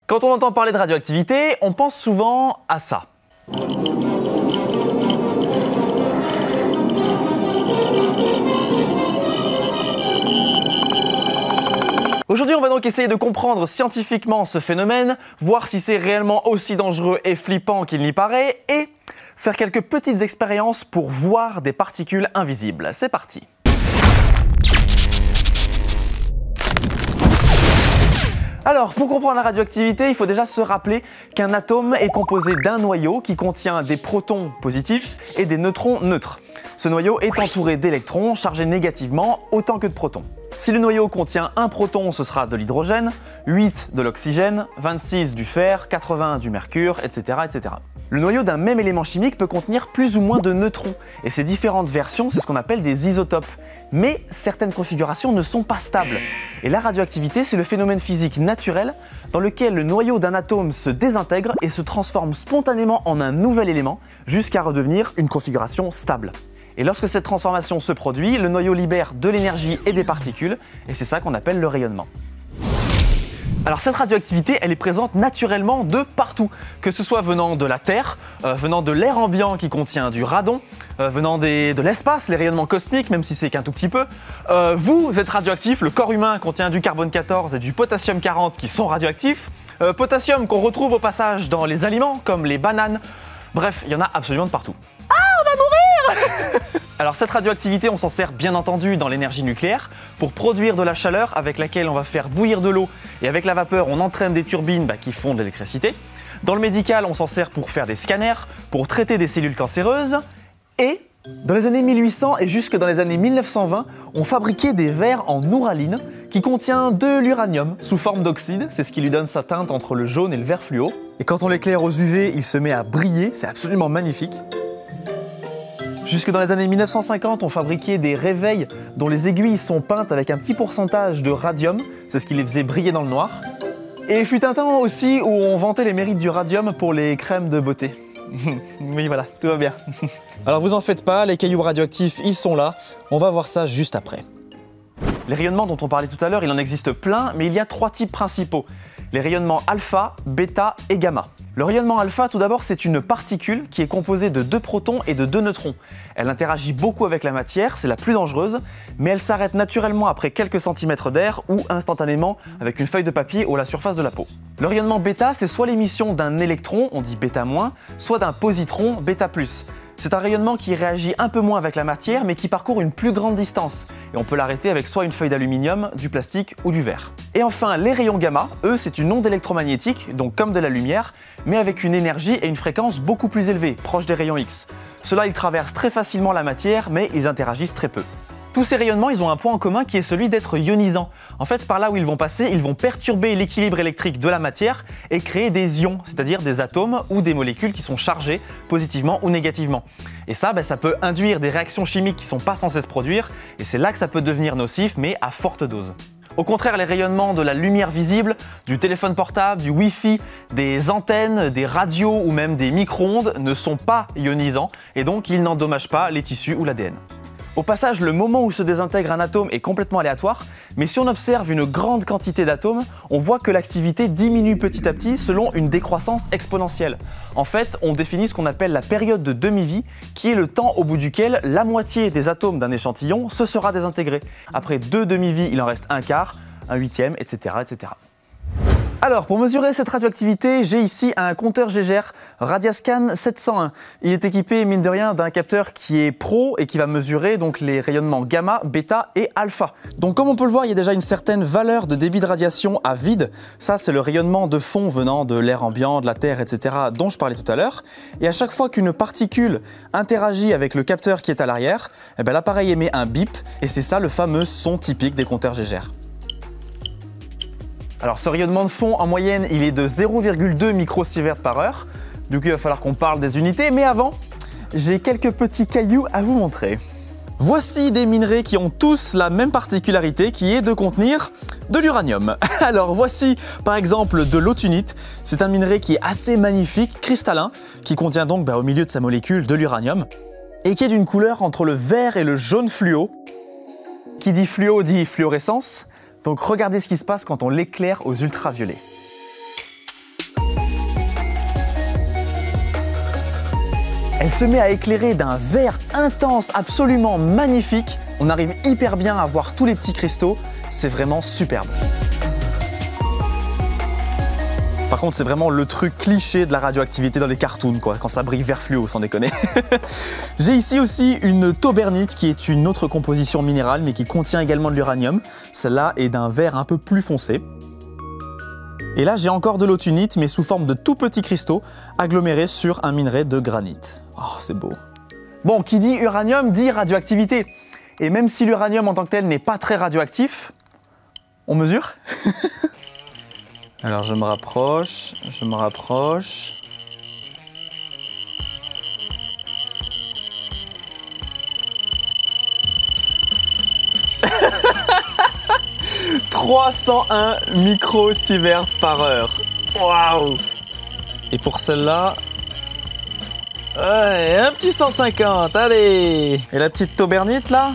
Quand on entend parler de radioactivité, on pense souvent à ça. Aujourd'hui, on va donc essayer de comprendre scientifiquement ce phénomène, voir si c'est réellement aussi dangereux et flippant qu'il n'y paraît, et faire quelques petites expériences pour voir des particules invisibles. C'est parti! Alors, pour comprendre la radioactivité, il faut déjà se rappeler qu'un atome est composé d'un noyau qui contient des protons positifs et des neutrons neutres. Ce noyau est entouré d'électrons chargés négativement autant que de protons. Si le noyau contient un proton, ce sera de l'hydrogène, 8 de l'oxygène, 26 du fer, 80 du mercure, etc., etc. Le noyau d'un même élément chimique peut contenir plus ou moins de neutrons, et ces différentes versions, c'est ce qu'on appelle des isotopes. Mais certaines configurations ne sont pas stables. Et la radioactivité, c'est le phénomène physique naturel dans lequel le noyau d'un atome se désintègre et se transforme spontanément en un nouvel élément jusqu'à redevenir une configuration stable. Et lorsque cette transformation se produit, le noyau libère de l'énergie et des particules, et c'est ça qu'on appelle le rayonnement. Alors cette radioactivité, elle est présente naturellement de partout, que ce soit venant de la Terre, venant de l'air ambiant qui contient du radon, venant de l'espace, les rayonnements cosmiques, même si c'est qu'un tout petit peu. Vous êtes radioactif, le corps humain contient du carbone 14 et du potassium 40 qui sont radioactifs, potassium qu'on retrouve au passage dans les aliments comme les bananes, bref, il y en a absolument de partout. Ah, on va mourir! Alors cette radioactivité, on s'en sert bien entendu dans l'énergie nucléaire pour produire de la chaleur avec laquelle on va faire bouillir de l'eau et avec la vapeur on entraîne des turbines qui font de l'électricité. Dans le médical, on s'en sert pour faire des scanners, pour traiter des cellules cancéreuses et dans les années 1800 et jusque dans les années 1920, on fabriquait des verres en ouraline qui contient de l'uranium sous forme d'oxyde, c'est ce qui lui donne sa teinte entre le jaune et le vert fluo. Et quand on l'éclaire aux UV, il se met à briller, c'est absolument magnifique. Jusque dans les années 1950, on fabriquait des réveils dont les aiguilles sont peintes avec un petit pourcentage de radium, c'est ce qui les faisait briller dans le noir. Et il fut un temps aussi où on vantait les mérites du radium pour les crèmes de beauté. Oui voilà, tout va bien. Alors vous en faites pas, les cailloux radioactifs, ils sont là, on va voir ça juste après. Les rayonnements dont on parlait tout à l'heure, il en existe plein, mais il y a 3 types principaux. Les rayonnements alpha, bêta et gamma. Le rayonnement alpha, tout d'abord, c'est une particule qui est composée de 2 protons et de 2 neutrons. Elle interagit beaucoup avec la matière, c'est la plus dangereuse, mais elle s'arrête naturellement après quelques centimètres d'air ou instantanément avec une feuille de papier ou la surface de la peau. Le rayonnement bêta, c'est soit l'émission d'un électron, on dit bêta-, soit d'un positron, bêta+. C'est un rayonnement qui réagit un peu moins avec la matière, mais qui parcourt une plus grande distance. Et on peut l'arrêter avec soit une feuille d'aluminium, du plastique ou du verre. Et enfin, les rayons gamma, eux, c'est une onde électromagnétique, donc comme de la lumière, mais avec une énergie et une fréquence beaucoup plus élevées, proches des rayons X. Ceux-là, ils traversent très facilement la matière, mais ils interagissent très peu. Tous ces rayonnements, ils ont un point en commun qui est celui d'être ionisants. En fait, par là où ils vont passer, ils vont perturber l'équilibre électrique de la matière et créer des ions, c'est-à-dire des atomes ou des molécules qui sont chargées positivement ou négativement. Et ça, ça peut induire des réactions chimiques qui ne sont pas censées se produire, et c'est là que ça peut devenir nocif, mais à forte dose. Au contraire, les rayonnements de la lumière visible, du téléphone portable, du Wi-Fi, des antennes, des radios ou même des micro-ondes ne sont pas ionisants, et donc ils n'endommagent pas les tissus ou l'ADN. Au passage, le moment où se désintègre un atome est complètement aléatoire, mais si on observe une grande quantité d'atomes, on voit que l'activité diminue petit à petit selon une décroissance exponentielle. En fait, on définit ce qu'on appelle la période de demi-vie, qui est le temps au bout duquel la moitié des atomes d'un échantillon se sera désintégrée. Après 2 demi-vies, il en reste un quart, un huitième, etc., etc. Alors, pour mesurer cette radioactivité, j'ai ici un compteur Geiger Radiascan 701. Il est équipé, mine de rien, d'un capteur qui est pro et qui va mesurer donc les rayonnements gamma, bêta et alpha. Donc comme on peut le voir, il y a déjà une certaine valeur de débit de radiation à vide. Ça, c'est le rayonnement de fond venant de l'air ambiant, de la Terre, etc. dont je parlais tout à l'heure. Et à chaque fois qu'une particule interagit avec le capteur qui est à l'arrière, l'appareil émet un bip et c'est ça le fameux son typique des compteurs Geiger. Alors ce rayonnement de fond, en moyenne, il est de 0,2 microsieverts par heure. Du coup, il va falloir qu'on parle des unités, mais avant, j'ai quelques petits cailloux à vous montrer. Voici des minerais qui ont tous la même particularité, qui est de contenir de l'uranium. Alors voici par exemple de l'autunite. C'est un minerai qui est assez magnifique, cristallin, qui contient donc au milieu de sa molécule de l'uranium, et qui est d'une couleur entre le vert et le jaune fluo. Qui dit fluo dit fluorescence. Donc regardez ce qui se passe quand on l'éclaire aux ultraviolets. Elle se met à éclairer d'un vert intense absolument magnifique. On arrive hyper bien à voir tous les petits cristaux, c'est vraiment superbe. Par contre, c'est vraiment le truc cliché de la radioactivité dans les cartoons, quoi, quand ça brille vert fluo, sans déconner. J'ai ici aussi une taubernite qui est une autre composition minérale, mais qui contient également de l'uranium. Celle-là est d'un vert un peu plus foncé. Et là, j'ai encore de l'autunite, mais sous forme de tout petits cristaux agglomérés sur un minerai de granit. Oh, c'est beau. Bon, qui dit uranium dit radioactivité. Et même si l'uranium en tant que tel n'est pas très radioactif, on mesure. Alors je me rapproche, je me rapproche. « 301 microsieverts par heure. Waouh! Et pour celle-là, ouais, un petit 150, allez! Et la petite taubernite là?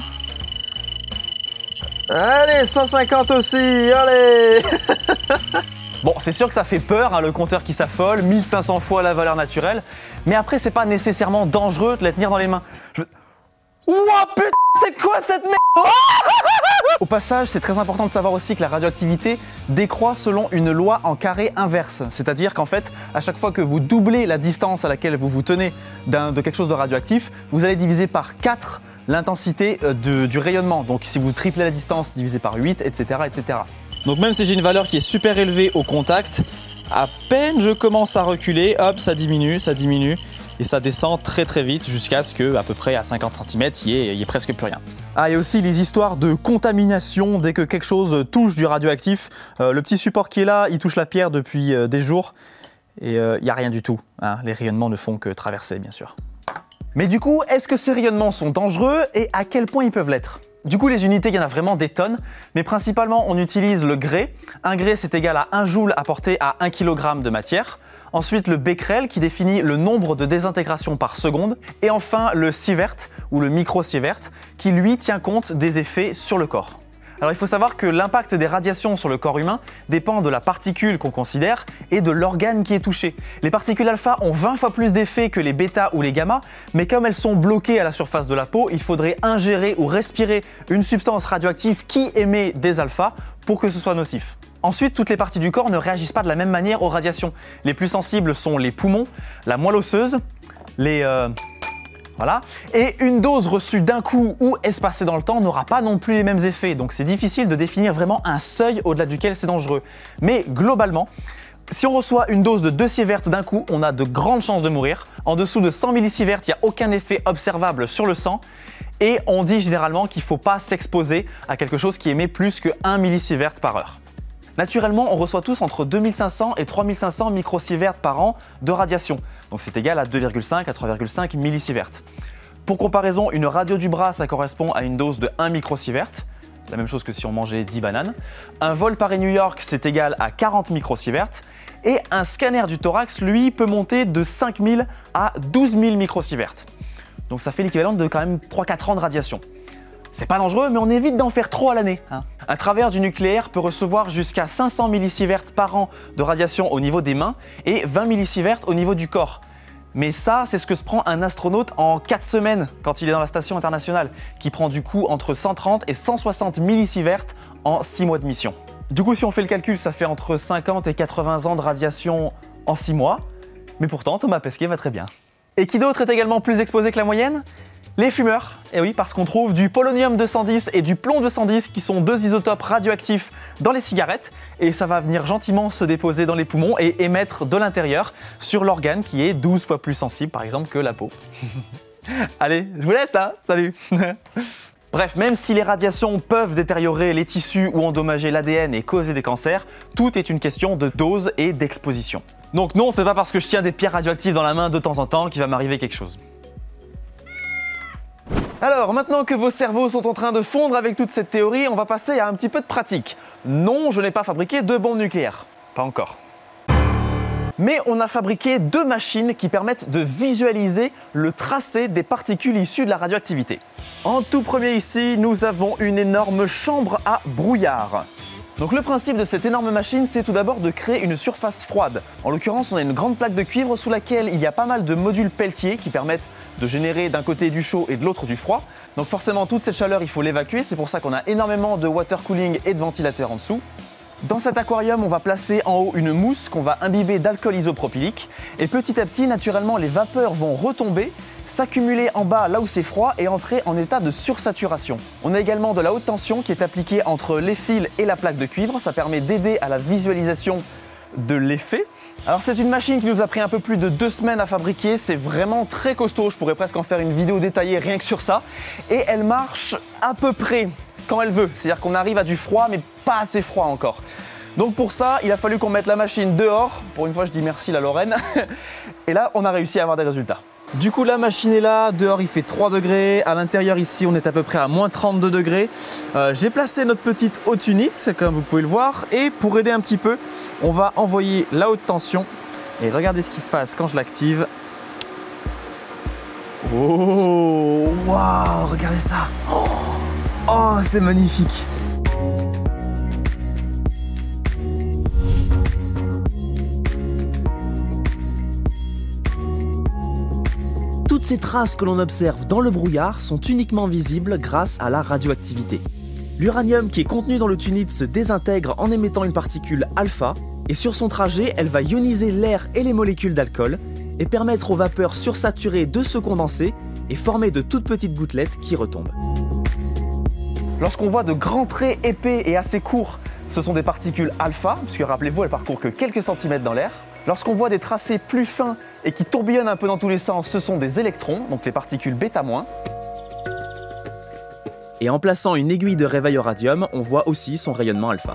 Allez, 150 aussi, allez! Bon, c'est sûr que ça fait peur, hein, le compteur qui s'affole, 1500 fois la valeur naturelle, mais après, c'est pas nécessairement dangereux de la tenir dans les mains. Ouah, putain, c'est quoi cette merde? Au passage, c'est très important de savoir aussi que la radioactivité décroît selon une loi en carré inverse. C'est-à-dire qu'en fait, à chaque fois que vous doublez la distance à laquelle vous vous tenez de quelque chose de radioactif, vous allez diviser par 4 l'intensité du rayonnement. Donc si vous triplez la distance, divisé par 8, etc., etc. Donc même si j'ai une valeur qui est super élevée au contact, à peine je commence à reculer, hop, ça diminue, et ça descend très très vite jusqu'à ce qu'à peu près à 50 cm, il y ait presque plus rien. Ah, et aussi les histoires de contamination dès que quelque chose touche du radioactif. Le petit support qui est là, il touche la pierre depuis des jours et il n'y a rien du tout, hein. Les rayonnements ne font que traverser, bien sûr. Mais du coup, est-ce que ces rayonnements sont dangereux et à quel point ils peuvent l'être? Du coup, les unités, il y en a vraiment des tonnes, mais principalement, on utilise le Gray. Un Gray, c'est égal à 1 joule apporté à 1 kg de matière. Ensuite, le Becquerel, qui définit le nombre de désintégrations par seconde. Et enfin, le Sievert, ou le microsievert, qui lui tient compte des effets sur le corps. Alors il faut savoir que l'impact des radiations sur le corps humain dépend de la particule qu'on considère et de l'organe qui est touché. Les particules alpha ont 20 fois plus d'effet que les bêta ou les gamma, mais comme elles sont bloquées à la surface de la peau, il faudrait ingérer ou respirer une substance radioactive qui émet des alpha pour que ce soit nocif. Ensuite, toutes les parties du corps ne réagissent pas de la même manière aux radiations. Les plus sensibles sont les poumons, la moelle osseuse, voilà. Et une dose reçue d'un coup ou espacée dans le temps n'aura pas non plus les mêmes effets, donc c'est difficile de définir vraiment un seuil au-delà duquel c'est dangereux. Mais globalement, si on reçoit une dose de 2 sieverts d'un coup, on a de grandes chances de mourir. En dessous de 100 millisieverts, il n'y a aucun effet observable sur le sang. Et on dit généralement qu'il ne faut pas s'exposer à quelque chose qui émet plus que 1 millisievert par heure. Naturellement, on reçoit tous entre 2500 et 3500 microsieverts par an de radiation. Donc c'est égal à 2,5 à 3,5 millisieverts. Pour comparaison, une radio du bras, ça correspond à une dose de 1 microsievert. La même chose que si on mangeait 10 bananes. Un vol Paris-New York, c'est égal à 40 microsieverts. Et un scanner du thorax, lui, peut monter de 5000 à 12 000 microsieverts. Donc ça fait l'équivalent de quand même 3-4 ans de radiation. C'est pas dangereux, mais on évite d'en faire trop à l'année, hein. Un travers du nucléaire peut recevoir jusqu'à 500 millisieverts par an de radiation au niveau des mains et 20 millisieverts au niveau du corps. Mais ça, c'est ce que se prend un astronaute en 4 semaines quand il est dans la station internationale, qui prend du coup entre 130 et 160 millisieverts en 6 mois de mission. Du coup, si on fait le calcul, ça fait entre 50 et 80 ans de radiation en 6 mois. Mais pourtant, Thomas Pesquet va très bien. Et qui d'autre est également plus exposé que la moyenne? Les fumeurs, et oui, parce qu'on trouve du polonium-210 et du plomb-210 qui sont 2 isotopes radioactifs dans les cigarettes, et ça va venir gentiment se déposer dans les poumons et émettre de l'intérieur sur l'organe qui est 12 fois plus sensible par exemple que la peau. Allez, je vous laisse, hein, salut. Bref, même si les radiations peuvent détériorer les tissus ou endommager l'ADN et causer des cancers, tout est une question de dose et d'exposition. Donc non, c'est pas parce que je tiens des pierres radioactives dans la main de temps en temps qu'il va m'arriver quelque chose. Alors, maintenant que vos cerveaux sont en train de fondre avec toute cette théorie, on va passer à un petit peu de pratique. Non, je n'ai pas fabriqué de bombes nucléaires. Pas encore. Mais on a fabriqué 2 machines qui permettent de visualiser le tracé des particules issues de la radioactivité. En tout premier ici, nous avons une énorme chambre à brouillard. Donc le principe de cette énorme machine, c'est tout d'abord de créer une surface froide. En l'occurrence, on a une grande plaque de cuivre sous laquelle il y a pas mal de modules Peltier qui permettent de générer d'un côté du chaud et de l'autre du froid. Donc forcément, toute cette chaleur, il faut l'évacuer. C'est pour ça qu'on a énormément de water cooling et de ventilateurs en dessous. Dans cet aquarium, on va placer en haut une mousse qu'on va imbiber d'alcool isopropylique. Et petit à petit, naturellement, les vapeurs vont retomber, s'accumuler en bas là où c'est froid et entrer en état de sursaturation. On a également de la haute tension qui est appliquée entre les fils et la plaque de cuivre. Ça permet d'aider à la visualisation de l'effet. Alors c'est une machine qui nous a pris un peu plus de 2 semaines à fabriquer. C'est vraiment très costaud. Je pourrais presque en faire une vidéo détaillée rien que sur ça. Et elle marche à peu près quand elle veut. C'est-à-dire qu'on arrive à du froid, mais pas assez froid encore. Donc pour ça, il a fallu qu'on mette la machine dehors. Pour une fois, je dis merci la Lorraine. Et là, on a réussi à avoir des résultats. Du coup, la machine est là. Dehors, il fait 3 degrés. À l'intérieur, ici, on est à peu près à moins 32 degrés. J'ai placé notre petite haute unité, comme vous pouvez le voir. Et pour aider un petit peu, on va envoyer la haute tension. Et regardez ce qui se passe quand je l'active. Oh, waouh, regardez ça. Oh, c'est magnifique. Toutes ces traces que l'on observe dans le brouillard sont uniquement visibles grâce à la radioactivité. L'uranium qui est contenu dans le tunite se désintègre en émettant une particule alpha, et sur son trajet, elle va ioniser l'air et les molécules d'alcool, et permettre aux vapeurs sursaturées de se condenser et former de toutes petites gouttelettes qui retombent. Lorsqu'on voit de grands traits épais et assez courts, ce sont des particules alpha, puisque rappelez-vous, elles parcourent que quelques centimètres dans l'air. Lorsqu'on voit des tracés plus fins et qui tourbillonnent un peu dans tous les sens, ce sont des électrons, donc les particules β-. Et en plaçant une aiguille de réveil au radium, on voit aussi son rayonnement alpha.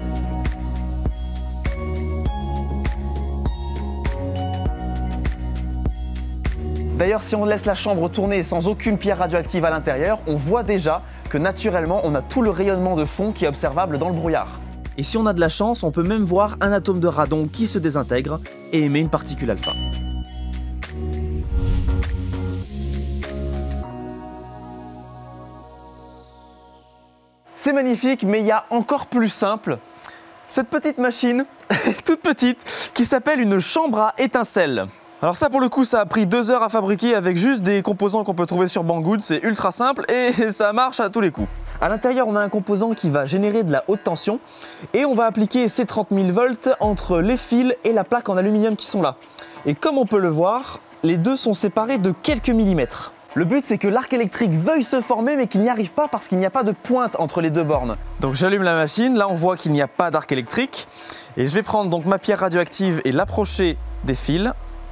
D'ailleurs, si on laisse la chambre tourner sans aucune pierre radioactive à l'intérieur, on voit déjà que naturellement, on a tout le rayonnement de fond qui est observable dans le brouillard. Et si on a de la chance, on peut même voir un atome de radon qui se désintègre et émet une particule alpha. C'est magnifique, mais il y a encore plus simple. Cette petite machine, toute petite, qui s'appelle une chambre à étincelles. Alors ça, pour le coup, ça a pris 2 heures à fabriquer avec juste des composants qu'on peut trouver sur Banggood. C'est ultra simple et ça marche à tous les coups. À l'intérieur, on a un composant qui va générer de la haute tension et on va appliquer ces 30 000 volts entre les fils et la plaque en aluminium qui sont là. Et comme on peut le voir, les deux sont séparés de quelques millimètres. Le but, c'est que l'arc électrique veuille se former mais qu'il n'y arrive pas parce qu'il n'y a pas de pointe entre les 2 bornes. Donc j'allume la machine, là on voit qu'il n'y a pas d'arc électrique et je vais prendre donc ma pierre radioactive et l'approcher des fils.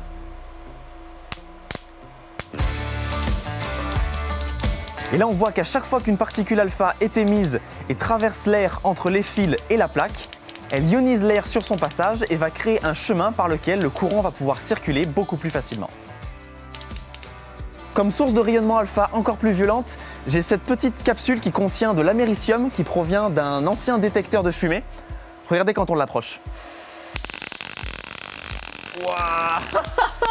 Et là, on voit qu'à chaque fois qu'une particule alpha est émise et traverse l'air entre les fils et la plaque, elle ionise l'air sur son passage et va créer un chemin par lequel le courant va pouvoir circuler beaucoup plus facilement. Comme source de rayonnement alpha encore plus violente, j'ai cette petite capsule qui contient de l'américium qui provient d'un ancien détecteur de fumée. Regardez quand on l'approche. Waouh!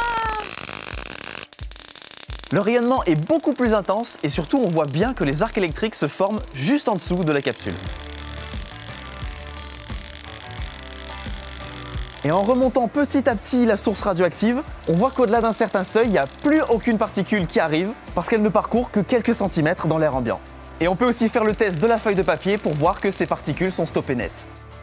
Le rayonnement est beaucoup plus intense et surtout on voit bien que les arcs électriques se forment juste en dessous de la capsule. Et en remontant petit à petit la source radioactive, on voit qu'au-delà d'un certain seuil, il n'y a plus aucune particule qui arrive parce qu'elle ne parcourt que quelques centimètres dans l'air ambiant. Et on peut aussi faire le test de la feuille de papier pour voir que ces particules sont stoppées net.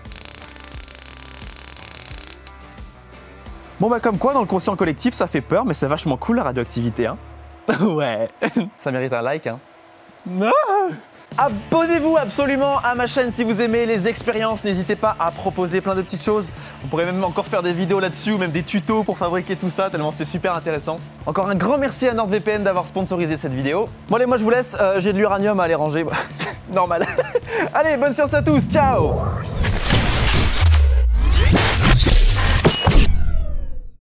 Bon bah comme quoi dans le conscient collectif ça fait peur mais c'est vachement cool la radioactivité hein. Ouais, ça mérite un like hein. Abonnez-vous absolument à ma chaîne si vous aimez les expériences. N'hésitez pas à proposer plein de petites choses. On pourrait même encore faire des vidéos là-dessus ou même des tutos pour fabriquer tout ça tellement c'est super intéressant. Encore un grand merci à NordVPN d'avoir sponsorisé cette vidéo. Bon allez, moi je vous laisse, j'ai de l'uranium à aller ranger. Normal. Allez, bonne science à tous, ciao!